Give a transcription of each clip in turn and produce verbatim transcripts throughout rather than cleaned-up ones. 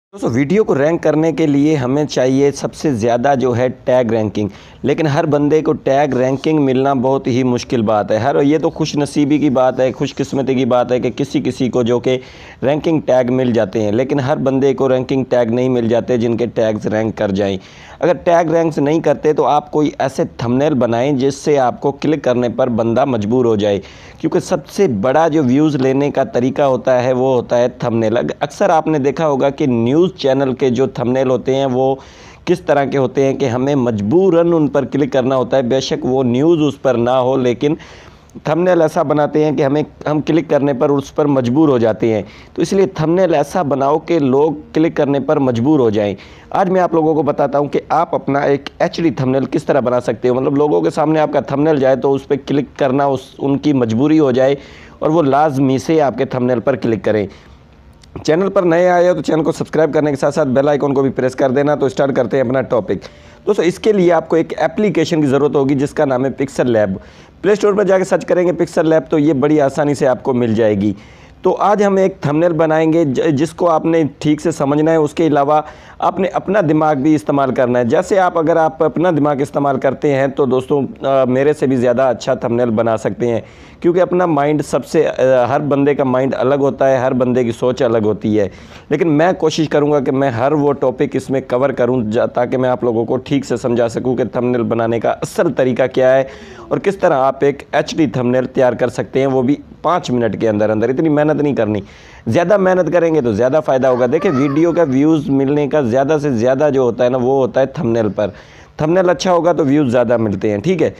दोस्तों वीडियो को रैंक करने के लिए हमें चाहिए सबसे ज़्यादा जो है टैग रैंकिंग। लेकिन हर बंदे को टैग रैंकिंग मिलना बहुत ही मुश्किल बात है। हर ये तो खुशनसीबी की बात है, खुशकिस्मती की बात है कि किसी किसी को जो कि रैंकिंग टैग मिल जाते हैं। लेकिन हर बंदे को रैंकिंग टैग नहीं मिल जाते जिनके टैग्स रैंक कर जाएं। अगर टैग रैंक्स नहीं करते तो आप कोई ऐसे थंबनेल बनाएं जिससे आपको क्लिक करने पर बंदा मजबूर हो जाए, क्योंकि सबसे बड़ा जो व्यूज़ लेने का तरीका होता है वो होता है थंबनेल। अक्सर आपने देखा होगा कि न्यूज़ चैनल के जो थंबनेल होते हैं वो किस तरह के होते हैं कि हमें मजबूरन उन पर क्लिक करना होता है। बेशक वो न्यूज़ उस पर ना हो, लेकिन थंबनेल ऐसा बनाते हैं कि हमें हम क्लिक करने पर उस पर मजबूर हो जाते हैं। तो इसलिए थंबनेल ऐसा बनाओ कि लोग क्लिक करने पर मजबूर हो जाएं। आज मैं आप लोगों को बताता हूं कि आप अपना एक एचडी थंबनेल किस तरह बना सकते हो। मतलब लोगों के सामने आपका थंबनेल जाए तो उस पर क्लिक करना उस उनकी मजबूरी हो जाए और वो लाजमी से आपके थंबनेल पर क्लिक करें। चैनल पर नए आए हो तो चैनल को सब्सक्राइब करने के साथ साथ बेल आइकन को भी प्रेस कर देना। तो स्टार्ट करते हैं अपना टॉपिक। दोस्तों इसके लिए आपको एक एप्लीकेशन की ज़रूरत होगी जिसका नाम है पिक्सल लैब। प्ले स्टोर पर जाकर सर्च करेंगे पिक्सल लैब तो ये बड़ी आसानी से आपको मिल जाएगी। तो आज हम एक थंबनेल बनाएंगे जिसको आपने ठीक से समझना है। उसके अलावा आपने अपना दिमाग भी इस्तेमाल करना है। जैसे आप अगर आप अपना दिमाग इस्तेमाल करते हैं तो दोस्तों आ, मेरे से भी ज़्यादा अच्छा थंबनेल बना सकते हैं, क्योंकि अपना माइंड सबसे आ, हर बंदे का माइंड अलग होता है, हर बंदे की सोच अलग होती है। लेकिन मैं कोशिश करूंगा कि मैं हर वो टॉपिक इसमें कवर करूं ताकि मैं आप लोगों को ठीक से समझा सकूं कि थंबनेल बनाने का असल तरीका क्या है और किस तरह आप एक एच डी थंबनेल तैयार कर सकते हैं, वो भी पाँच मिनट के अंदर अंदर। इतनी मेहनत नहीं करनी, ज़्यादा मेहनत करेंगे तो ज़्यादा फ़ायदा होगा। देखिए वीडियो का व्यूज़ मिलने का ज़्यादा से ज़्यादा जो होता है ना वो होता है थंबनेल पर। थंबनेल अच्छा होगा तो व्यूज़ ज़्यादा मिलते हैं, ठीक है।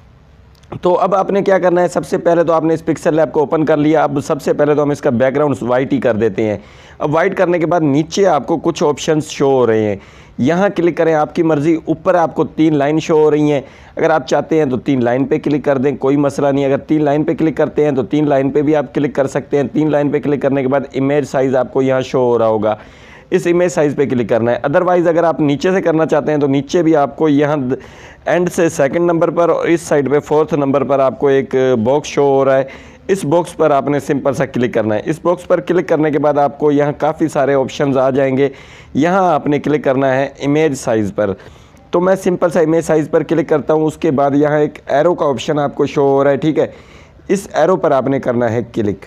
तो अब आपने क्या करना है, सबसे पहले तो आपने इस पिक्सल लैब को ओपन कर लिया। अब सबसे पहले तो हम इसका बैकग्राउंड वाइट ही कर देते हैं। अब वाइट करने के बाद नीचे आपको कुछ ऑप्शंस शो हो रहे हैं, यहाँ क्लिक करें, आपकी मर्ज़ी। ऊपर आपको तीन लाइन शो हो रही हैं, अगर आप चाहते हैं तो तीन लाइन पे क्लिक कर दें, कोई मसला नहीं। अगर तीन लाइन पे क्लिक करते हैं तो तीन लाइन पे भी आप क्लिक कर सकते हैं। तीन लाइन पे क्लिक करने के बाद इमेज साइज़ आपको यहाँ शो हो रहा होगा, इस इमेज साइज़ पे क्लिक करना है। अदरवाइज़ अगर आप नीचे से करना चाहते हैं तो नीचे भी आपको यहाँ एंड से सेकंड नंबर पर और इस साइड पे फोर्थ नंबर पर आपको एक बॉक्स शो हो रहा है। इस बॉक्स पर आपने सिंपल सा क्लिक करना है। इस बॉक्स पर क्लिक करने के बाद आपको यहाँ काफ़ी सारे ऑप्शंस आ जाएंगे। यहाँ आपने क्लिक करना है इमेज साइज़ पर। तो मैं सिंपल सा इमेज साइज़ पर क्लिक करता हूँ। उसके बाद यहाँ एक एरो का ऑप्शन आपको शो हो रहा है, ठीक है। इस एरो पर आपने करना है क्लिक।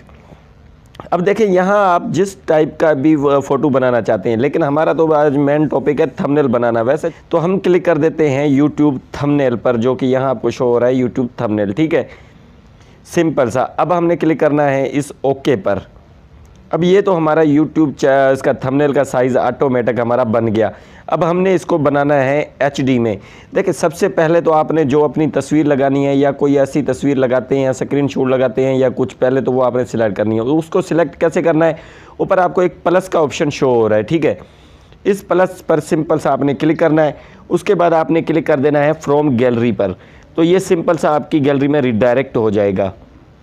अब देखिए यहाँ आप जिस टाइप का भी फ़ोटो बनाना चाहते हैं, लेकिन हमारा तो आज मेन टॉपिक है थंबनेल बनाना। वैसे तो हम क्लिक कर देते हैं यूट्यूब थंबनेल पर, जो कि यहाँ आपको शो हो रहा है यूट्यूब थंबनेल, ठीक है, सिंपल सा। अब हमने क्लिक करना है इस ओके पर। अब ये तो हमारा यूट्यूब इसका थंबनेल का साइज़ ऑटोमेटिक हमारा बन गया। अब हमने इसको बनाना है एच डी में। देखिए सबसे पहले तो आपने जो अपनी तस्वीर लगानी है या कोई ऐसी तस्वीर लगाते हैं या स्क्रीनशॉट लगाते हैं या कुछ, पहले तो वो आपने सिलेक्ट करनी है। उसको सिलेक्ट कैसे करना है, ऊपर आपको एक प्लस का ऑप्शन शो हो रहा है, ठीक है। इस प्लस पर सिंपल सा आपने क्लिक करना है। उसके बाद आपने क्लिक कर देना है फ्रॉम गैलरी पर। तो ये सिंपल सा आपकी गैलरी में रिडायरेक्ट हो जाएगा।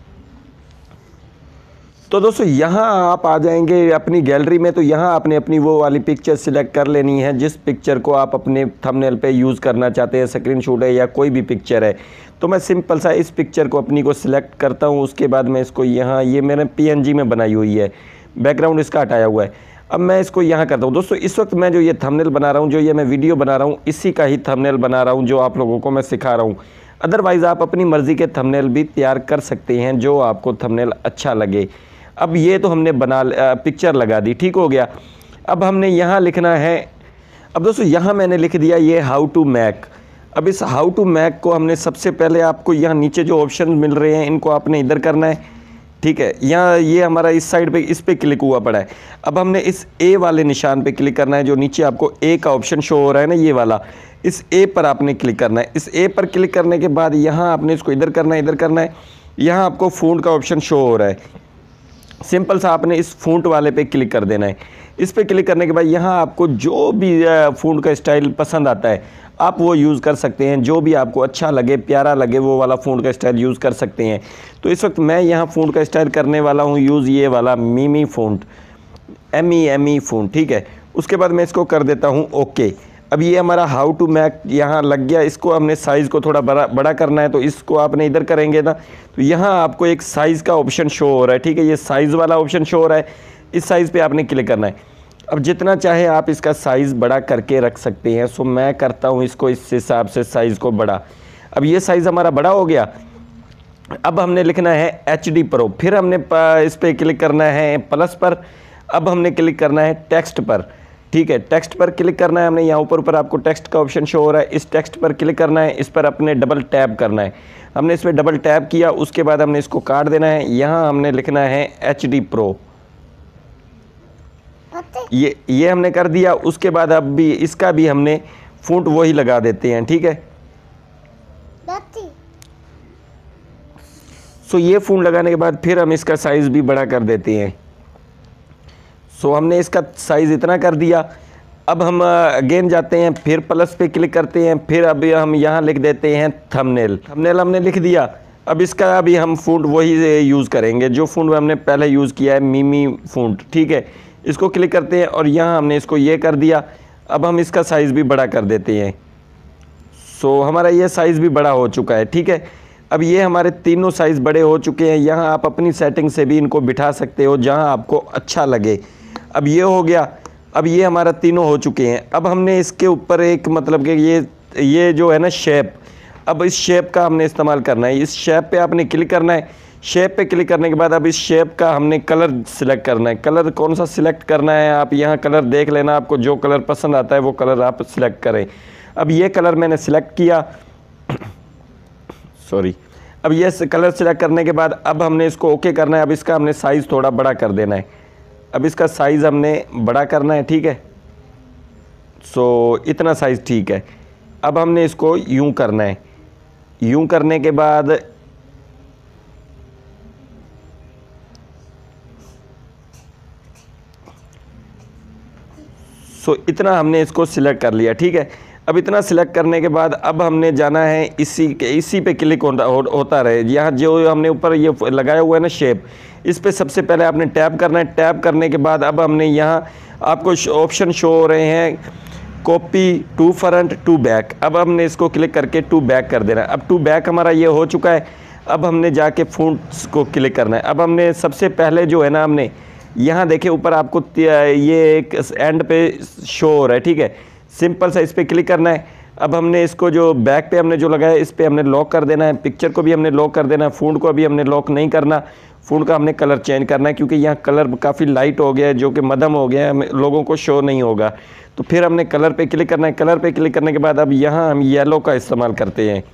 तो दोस्तों यहाँ आप आ जाएंगे अपनी गैलरी में। तो यहाँ आपने अपनी वो वाली पिक्चर सिलेक्ट कर लेनी है जिस पिक्चर को आप अपने थंबनेल पे यूज़ करना चाहते हैं, स्क्रीनशॉट है या कोई भी पिक्चर है। तो मैं सिंपल सा इस पिक्चर को अपनी को सिलेक्ट करता हूँ। उसके बाद मैं इसको यहाँ, ये मैंने पीएनजी में बनाई हुई है, बैकग्राउंड इसका हटाया हुआ है। अब मैं इसको यहाँ करता हूँ। दोस्तों इस वक्त मैं जो ये थंबनेल बना रहा हूँ, जो ये मैं वीडियो बना रहा हूँ, इसी का ही थंबनेल बना रहा हूँ जो आप लोगों को मैं सिखा रहा हूँ। अदरवाइज़ आप अपनी मर्ज़ी के थंबनेल भी तैयार कर सकते हैं जो आपको थंबनेल अच्छा लगे। अब ये तो हमने बना पिक्चर लगा दी, ठीक हो गया। अब हमने यहाँ लिखना है। अब दोस्तों यहाँ मैंने लिख दिया ये हाउ टू मैक। अब इस हाउ टू मैक को हमने सबसे पहले, आपको यहाँ नीचे जो ऑप्शन मिल रहे हैं इनको आपने इधर करना है, ठीक है। यहाँ ये हमारा इस साइड पे इस पे क्लिक हुआ पड़ा है। अब हमने इस ए वाले निशान पे क्लिक करना है, जो नीचे आपको ए का ऑप्शन शो हो रहा है ना, ये वाला, इस ए पर आपने क्लिक करना है। इस ए पर क्लिक करने के बाद यहाँ आपने इसको इधर करना है, इधर करना है। यहाँ आपको फ़ॉन्ट का ऑप्शन शो हो रहा है, सिंपल सा आपने इस फ़ॉन्ट वाले पे क्लिक कर देना है। इस पे क्लिक करने के बाद यहाँ आपको जो भी फ़ॉन्ट का स्टाइल पसंद आता है आप वो यूज़ कर सकते हैं। जो भी आपको अच्छा लगे, प्यारा लगे, वो वाला फ़ॉन्ट का स्टाइल यूज़ कर सकते हैं। तो इस वक्त मैं यहाँ फ़ॉन्ट का स्टाइल करने वाला हूँ यूज़ ये वाला meme font, M E M E font, ठीक है। उसके बाद मैं इसको कर देता हूँ ओके। अब ये हमारा हाउ टू मैक यहाँ लग गया। इसको हमने साइज़ को थोड़ा बड़ा बड़ा करना है, तो इसको आपने इधर करेंगे ना, तो यहाँ आपको एक साइज़ का ऑप्शन शो हो रहा है, ठीक है। ये साइज़ वाला ऑप्शन शो हो रहा है, इस साइज़ पे आपने क्लिक करना है। अब जितना चाहे आप इसका साइज़ बड़ा करके रख सकते हैं। सो मैं करता हूँ इसको इस हिसाब से साइज़ को बड़ा। अब ये साइज़ हमारा बड़ा हो गया। अब हमने लिखना है एच डी प्रो, फिर हमने इस पर क्लिक करना है प्लस पर। अब हमने क्लिक करना है टेक्स्ट पर, ठीक है। टेक्स्ट पर क्लिक करना है हमने, यहाँ ऊपर ऊपर आपको टेक्स्ट का ऑप्शन शो हो रहा है, इस टेक्स्ट पर क्लिक करना है। इस पर अपने डबल टैप करना है। हमने इस पर डबल टैप किया, उसके बाद हमने इसको काट देना है। यहाँ हमने लिखना है एच डी प्रो, ये ये हमने कर दिया। उसके बाद अब भी इसका भी हमने फॉन्ट वही लगा देते हैं, ठीक है। सो ये फॉन्ट लगाने के बाद फिर हम इसका साइज़ भी बड़ा कर देते हैं। सो हमने इसका साइज़ इतना कर दिया। अब हम अगेन जाते हैं, फिर प्लस पे क्लिक करते हैं, फिर अभी हम यहाँ लिख देते हैं थंबनेल। थंबनेल हमने लिख दिया। अब इसका अभी हम फॉन्ट वही यूज़ करेंगे जो फॉन्ट हमने पहले यूज़ किया है, मिमी फॉन्ट, ठीक है। इसको क्लिक करते हैं और यहाँ हमने इसको ये कर दिया। अब हम इसका साइज़ भी बड़ा कर देते हैं। सो हमारा ये साइज़ भी बड़ा हो चुका है, ठीक है। अब ये हमारे तीनों साइज़ बड़े हो चुके हैं। यहाँ आप अपनी सेटिंग से भी इनको बिठा सकते हो जहाँ आपको अच्छा लगे। अब ये हो गया। अब ये हमारा तीनों हो चुके हैं। अब हमने इसके ऊपर एक मतलब कि ये ये जो है ना शेप, अब इस शेप का हमने इस्तेमाल करना है। इस शेप पे आपने क्लिक करना है। शेप पे क्लिक करने के बाद अब इस शेप का हमने कलर सिलेक्ट करना है। कलर कौन सा सिलेक्ट करना है, आप यहाँ कलर देख लेना, आपको जो कलर पसंद आता है वो कलर आप सिलेक्ट करें। अब ये कलर मैंने सिलेक्ट किया, सॉरी। अब ये कलर सिलेक्ट करने के बाद अब हमने इसको ओके करना है। अब इसका हमने साइज़ थोड़ा बड़ा कर देना है। अब इसका साइज़ हमने बड़ा करना है, ठीक है। सो इतना साइज़ ठीक है। अब हमने इसको यूं करना है। यूं करने के बाद सो इतना हमने इसको सिलेक्ट कर लिया, ठीक है। अब इतना सिलेक्ट करने के बाद अब हमने जाना है इसी के इसी पे क्लिक होता हो, होता रहे। यहाँ जो हमने ऊपर ये लगाया हुआ है ना शेप, इस पे सबसे पहले आपने टैप करना है। टैप करने के बाद अब हमने यहाँ आपको ऑप्शन शो हो रहे हैं, copy to front to back. अब हमने इसको क्लिक करके टू बैक कर देना है। अब टू बैक हमारा ये हो चुका है। अब हमने जाके फॉन्ट्स को क्लिक करना है। अब हमने सबसे पहले जो है ना, हमने यहाँ देखे ऊपर आपको ये एक एंड पे शो हो रहा है, ठीक है। सिंपल सा इस पर क्लिक करना है। अब हमने इसको जो बैक पे हमने जो लगाया इस पर हमने लॉक कर देना है। पिक्चर को भी हमने लॉक कर देना है। फॉन्ट को अभी हमने लॉक नहीं करना। फॉन्ट का हमने कलर चेंज करना है क्योंकि यहाँ कलर काफ़ी लाइट हो गया है, जो कि मध्यम हो गया है, लोगों को शो नहीं होगा। तो फिर हमने कलर पे क्लिक करना है। कलर पे क्लिक करने के बाद अब यहाँ हम येलो का इस्तेमाल करते हैं।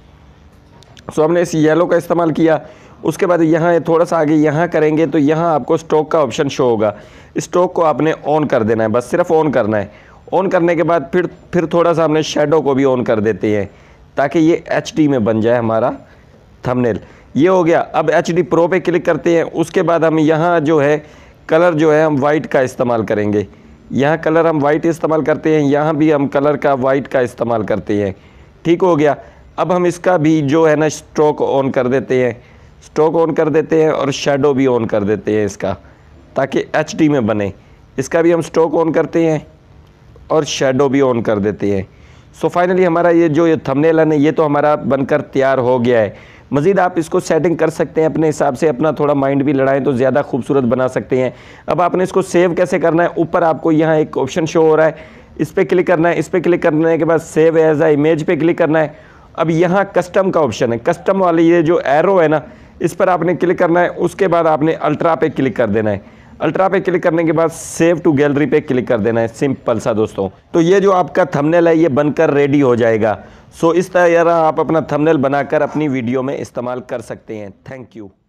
सो हमने इस येलो का इस्तेमाल किया। उसके बाद यहाँ थोड़ा सा आगे यहाँ करेंगे तो यहाँ आपको स्ट्रोक का ऑप्शन शो होगा। स्ट्रोक को आपने ऑन कर देना है, बस सिर्फ ऑन करना है। ऑन करने के बाद फिर फिर थोड़ा सा हमने शेडो को भी ऑन कर देते हैं ताकि ये एच डी में बन जाए हमारा थंबनेल। ये हो गया। अब एच डी प्रो पे क्लिक करते हैं। उसके बाद हम यहाँ जो है कलर जो है हम वाइट का इस्तेमाल करेंगे। यहाँ कलर हम वाइट इस्तेमाल करते हैं, यहाँ भी हम कलर का वाइट का इस्तेमाल करते हैं, ठीक हो गया। अब हम इसका भी जो है ना स्ट्रोक ऑन कर देते हैं। स्ट्रोक ऑन कर देते हैं और शेडो भी ऑन कर देते हैं इसका, ताकि एच डी में बने। इसका भी हम स्ट्रोक ऑन करते हैं और शेडो भी ऑन कर देते हैं। सो फाइनली हमारा ये जो ये थंबनेल है ना, ये तो हमारा बनकर तैयार हो गया है। मज़ीद आप इसको सेटिंग कर सकते हैं अपने हिसाब से, अपना थोड़ा माइंड भी लड़ाएं तो ज़्यादा खूबसूरत बना सकते हैं। अब आपने इसको सेव कैसे करना है, ऊपर आपको यहाँ एक ऑप्शन शो हो रहा है, इस पर क्लिक करना है। इस पर क्लिक करने के बाद सेव एज अ इमेज पे क्लिक करना है। अब यहाँ कस्टम का ऑप्शन है, कस्टम वाले ये जो एरो है ना, इस पर आपने क्लिक करना है। उसके बाद आपने अल्ट्रा पे क्लिक कर देना है। अल्ट्रा पे क्लिक करने के बाद सेव टू गैलरी पे क्लिक कर देना है। सिंपल सा दोस्तों, तो ये जो आपका थंबनेल है ये बनकर रेडी हो जाएगा। सो इस तरह आप अपना थंबनेल बनाकर अपनी वीडियो में इस्तेमाल कर सकते हैं। Thank you.